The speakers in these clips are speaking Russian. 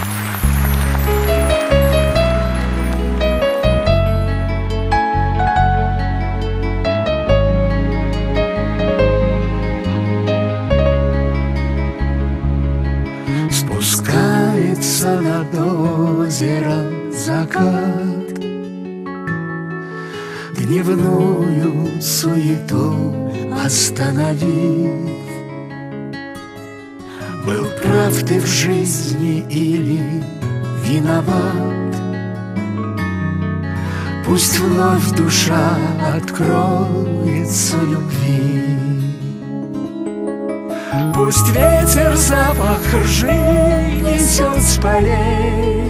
Спускается над озером закат, дневную суету остановив. Был прав ты в жизни или виноват? Пусть вновь душа откроется любви. Пусть ветер запах ржи несет с полей,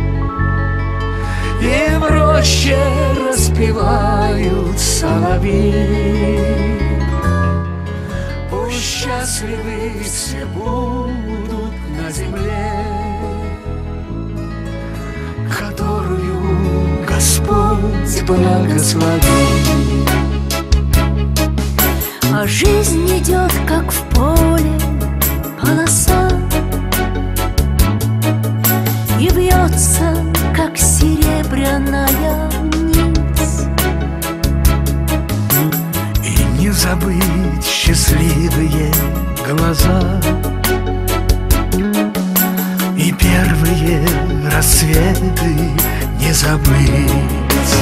и в роще распевают соловьи. Пусть счастливы все будут на земле, которую Господь благословит. А жизнь идет, как в поле полоса, и вьется, как серебряная нить. И не забыть счастливые глаза и первые рассветы не забыть.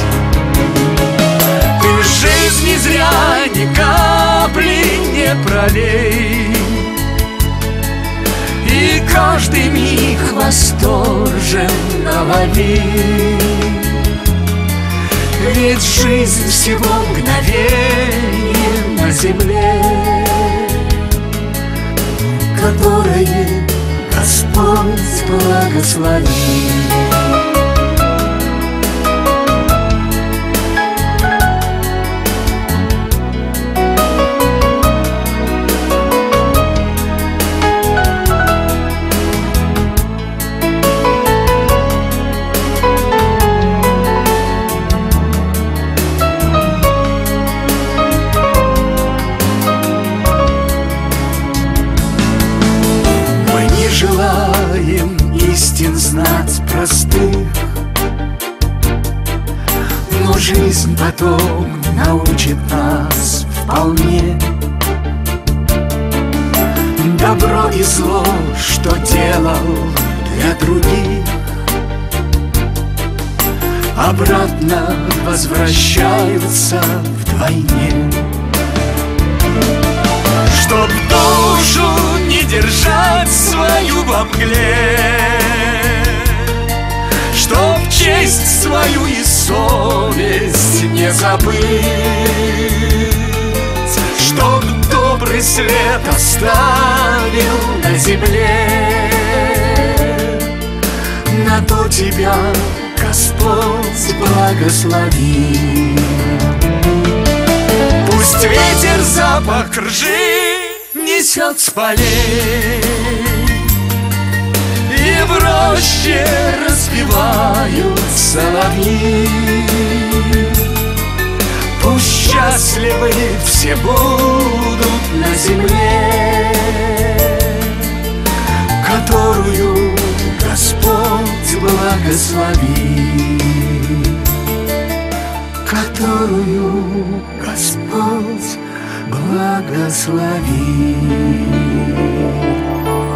Ты жизни зря ни капли не пролей, и каждый миг восторженно лови. Ведь жизнь всего мгновение на земле, которое Господь благословит. Желаем истин знать простых, но жизнь потом научит нас вполне. Добро и зло, что делал для других, обратно возвращаются вдвойне. Чтоб душу не держать свою во мгле, чтоб честь свою и совесть не забыть, чтоб добрый след оставил на земле. На то тебя Господь благослови. Пусть ветер запах ржи несет с полей, и в роще распевают соловьи. Пусть счастливы все будут на земле, которую Господь благословит, которую Господь благослови.